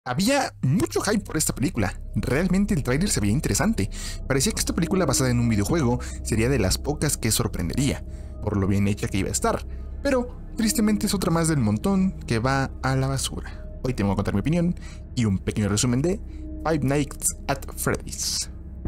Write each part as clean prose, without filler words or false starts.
Había mucho hype por esta película. Realmente el tráiler se veía interesante. Parecía que esta película basada en un videojuego sería de las pocas que sorprendería, por lo bien hecha que iba a estar. Pero, tristemente es otra más del montón que va a la basura. Hoy te voy a contar mi opinión y un pequeño resumen de Five Nights at Freddy's.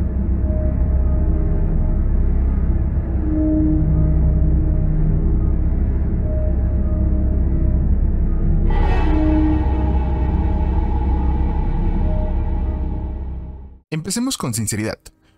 Empecemos con sinceridad.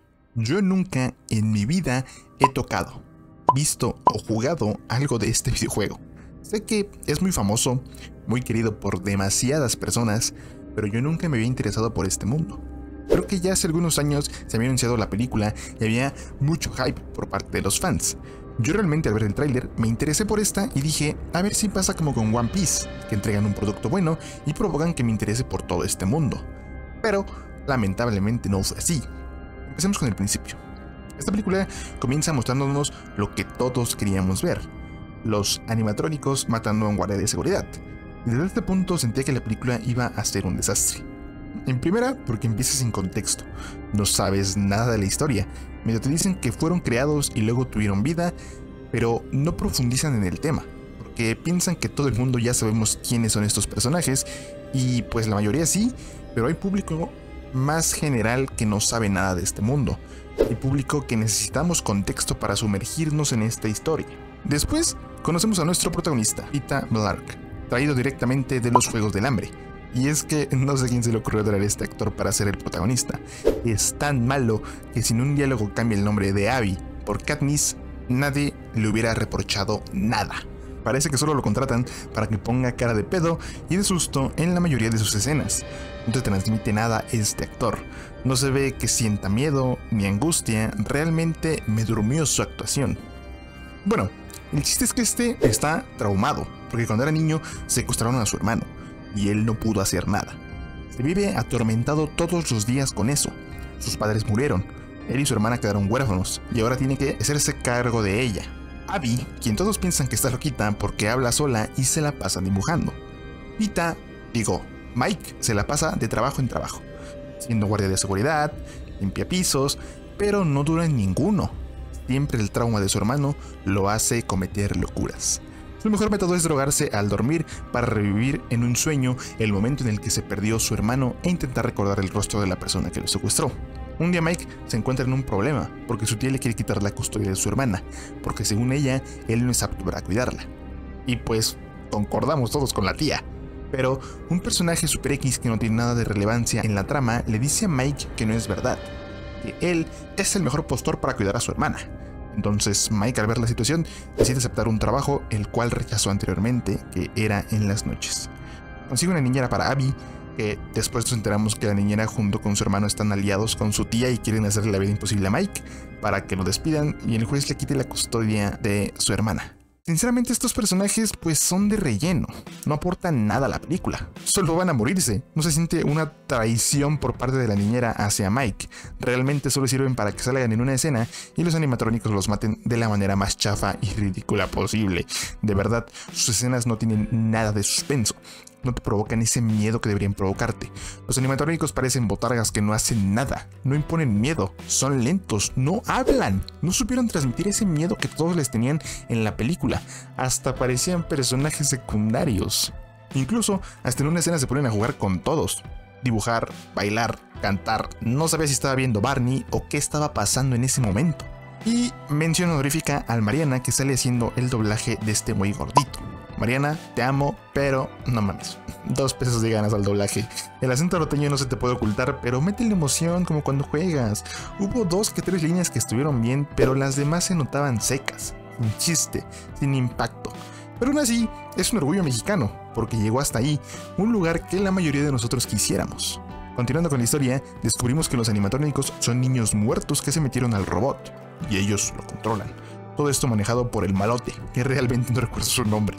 Yo nunca en mi vida he tocado, visto o jugado algo de este videojuego. Sé que es muy famoso, muy querido por demasiadas personas, pero yo nunca me había interesado por este mundo. Creo que ya hace algunos años se había anunciado la película y había mucho hype por parte de los fans. Yo realmente al ver el tráiler me interesé por esta y dije, a ver si pasa como con One Piece, que entregan un producto bueno y provocan que me interese por todo este mundo. Pero lamentablemente no fue así. Empecemos con el principio. Esta película comienza mostrándonos lo que todos queríamos ver: los animatrónicos matando a un guardia de seguridad. Y desde este punto sentía que la película iba a ser un desastre. En primera, porque empieza sin contexto. No sabes nada de la historia. Medio te dicen que fueron creados y luego tuvieron vida, pero no profundizan en el tema, porque piensan que todo el mundo ya sabemos quiénes son estos personajes, y pues la mayoría sí, pero hay público más general que no sabe nada de este mundo. Hay público que necesitamos contexto para sumergirnos en esta historia. Después, conocemos a nuestro protagonista, Peter Blark, traído directamente de los Juegos del Hambre. Y es que no sé quién se le ocurrió traer a este actor para ser el protagonista. Es tan malo que sin un diálogo cambia el nombre de Abby por Katniss, nadie le hubiera reprochado nada. Parece que solo lo contratan para que ponga cara de pedo y de susto en la mayoría de sus escenas. No te transmite nada este actor. No se ve que sienta miedo ni angustia. Realmente me durmió su actuación. Bueno, el chiste es que este está traumado, porque cuando era niño secuestraron a su hermano y él no pudo hacer nada. Se vive atormentado todos los días con eso. Sus padres murieron, él y su hermana quedaron huérfanos y ahora tiene que hacerse cargo de ella. Abby, quien todos piensan que está loquita porque habla sola y se la pasa dibujando. Mike se la pasa de trabajo en trabajo, siendo guardia de seguridad, limpia pisos, pero no dura en ninguno. Siempre el trauma de su hermano lo hace cometer locuras. Su mejor método es drogarse al dormir para revivir en un sueño el momento en el que se perdió su hermano e intentar recordar el rostro de la persona que lo secuestró. Un día Mike se encuentra en un problema porque su tía le quiere quitar la custodia de su hermana, porque según ella, él no es apto para cuidarla. Y pues concordamos todos con la tía. Pero un personaje Super X que no tiene nada de relevancia en la trama le dice a Mike que no es verdad, que él es el mejor postor para cuidar a su hermana. Entonces Mike, al ver la situación, decide aceptar un trabajo el cual rechazó anteriormente, que era en las noches. Consigue una niñera para Abby, que después nos enteramos que la niñera junto con su hermano están aliados con su tía y quieren hacerle la vida imposible a Mike para que lo despidan y el juez le quite la custodia de su hermana. Sinceramente, estos personajes pues son de relleno, no aportan nada a la película, solo van a morirse. No se siente una traición por parte de la niñera hacia Mike, realmente solo sirven para que salgan en una escena y los animatrónicos los maten de la manera más chafa y ridícula posible. De verdad, sus escenas no tienen nada de suspenso, no te provocan ese miedo que deberían provocarte. Los animatrónicos parecen botargas que no hacen nada, no imponen miedo, son lentos, no hablan, no supieron transmitir ese miedo que todos les tenían en la película, hasta parecían personajes secundarios. Incluso hasta en una escena se ponen a jugar con todos, dibujar, bailar, cantar, no sabía si estaba viendo Barney o qué estaba pasando en ese momento. Y mención honorífica al Mariana, que sale haciendo el doblaje de este muy gordito. Mariana, te amo, pero no mames, 2 pesos de ganas al doblaje. El acento norteño no se te puede ocultar, pero mete la emoción como cuando juegas. Hubo 2 que 3 líneas que estuvieron bien, pero las demás se notaban secas, sin chiste, sin impacto. Pero aún así, es un orgullo mexicano, porque llegó hasta ahí, un lugar que la mayoría de nosotros quisiéramos. Continuando con la historia, descubrimos que los animatrónicos son niños muertos que se metieron al robot, y ellos lo controlan. Todo esto manejado por el malote, que realmente no recuerdo su nombre.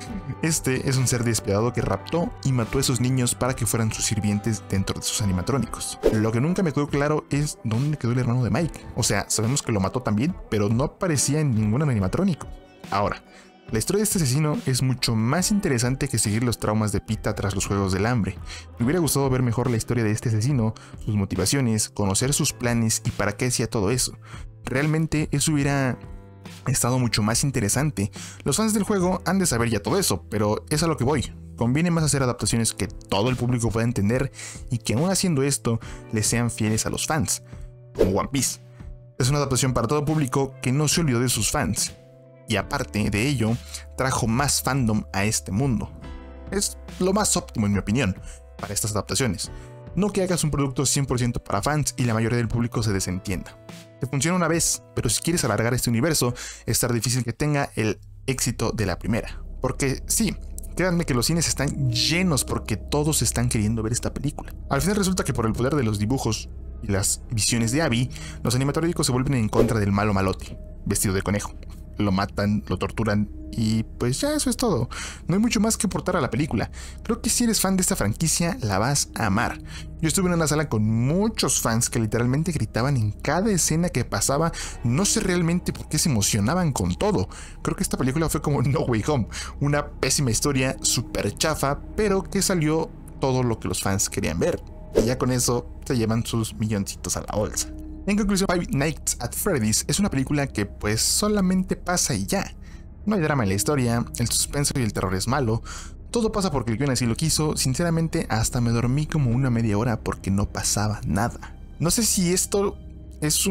Este es un ser despiadado que raptó y mató a esos niños para que fueran sus sirvientes dentro de sus animatrónicos. Lo que nunca me quedó claro es dónde quedó el hermano de Mike. O sea, sabemos que lo mató también, pero no aparecía en ningún animatrónico. Ahora, La historia de este asesino es mucho más interesante que seguir los traumas de Pita tras los Juegos del Hambre. Me hubiera gustado ver mejor la historia de este asesino, sus motivaciones, conocer sus planes y para qué hacía todo eso. Realmente eso hubiera estado mucho más interesante. Los fans del juego han de saber ya todo eso, pero es a lo que voy. Conviene más hacer adaptaciones que todo el público pueda entender y que aún haciendo esto les sean fieles a los fans, como One Piece. Es una adaptación para todo público que no se olvidó de sus fans. Y aparte de ello, trajo más fandom a este mundo. Es lo más óptimo en mi opinión para estas adaptaciones. No que hagas un producto 100% para fans y la mayoría del público se desentienda. Te funciona una vez, pero si quieres alargar este universo, estará difícil que tenga el éxito de la primera. Porque sí, créanme que los cines están llenos porque todos están queriendo ver esta película. Al final resulta que por el poder de los dibujos y las visiones de Abby, los animatrónicos se vuelven en contra del malo malote, vestido de conejo. Lo matan, lo torturan y pues ya eso es todo. No hay mucho más que aportar a la película. Creo que si eres fan de esta franquicia la vas a amar. Yo estuve en una sala con muchos fans que literalmente gritaban en cada escena que pasaba. No sé realmente por qué se emocionaban con todo. Creo que esta película fue como No Way Home, una pésima historia, súper chafa, pero que salió todo lo que los fans querían ver. Y ya con eso se llevan sus milloncitos a la bolsa. En conclusión, Five Nights at Freddy's es una película que pues solamente pasa y ya. No hay drama en la historia, el suspenso y el terror es malo, todo pasa porque el guion así lo quiso. Sinceramente hasta me dormí como una media hora porque no pasaba nada. No sé si esto es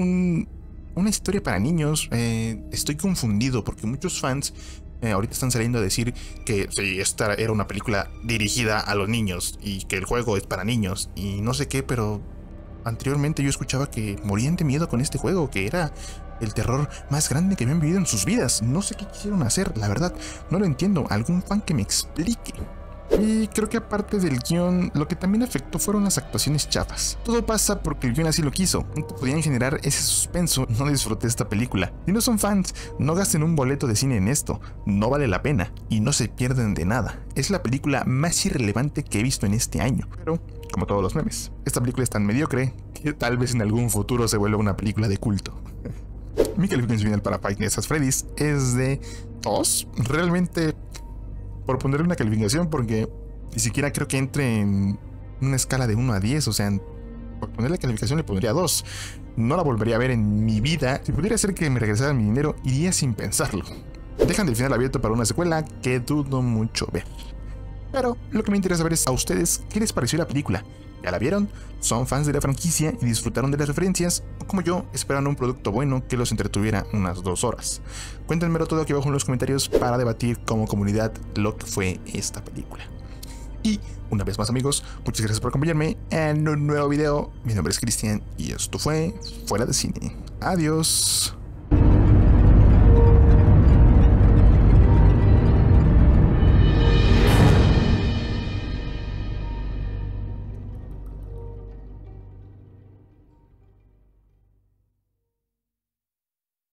una historia para niños, estoy confundido porque muchos fans ahorita están saliendo a decir que sí, esta era una película dirigida a los niños y que el juego es para niños y no sé qué, pero anteriormente yo escuchaba que morían de miedo con este juego, que era el terror más grande que habían vivido en sus vidas. No sé qué quisieron hacer, la verdad, no lo entiendo. Algún fan que me explique. Y creo que aparte del guión, lo que también afectó fueron las actuaciones chafas. Todo pasa porque el guión así lo quiso. No te podían generar ese suspenso. No disfruté esta película. Si no son fans, no gasten un boleto de cine en esto. No vale la pena y no se pierden de nada. Es la película más irrelevante que he visto en este año. Pero, como todos los memes, esta película es tan mediocre que tal vez en algún futuro se vuelva una película de culto. Mi calificación final para Five Nights at Freddy's es de 2. Realmente, por ponerle una calificación, porque ni siquiera creo que entre en una escala de 1 a 10. O sea, por ponerle calificación le pondría 2. No la volvería a ver en mi vida. Si pudiera hacer que me regresaran mi dinero, iría sin pensarlo. Dejan el final abierto para una secuela que dudo mucho ver. Pero lo que me interesa ver es a ustedes qué les pareció la película. ¿Ya la vieron? ¿Son fans de la franquicia y disfrutaron de las referencias? ¿O como yo, esperaron un producto bueno que los entretuviera unas 2 horas? Cuéntenmelo todo aquí abajo en los comentarios para debatir como comunidad lo que fue esta película. Y una vez más, amigos, muchas gracias por acompañarme en un nuevo video. Mi nombre es Cristian y esto fue Fuera de Cine. Adiós.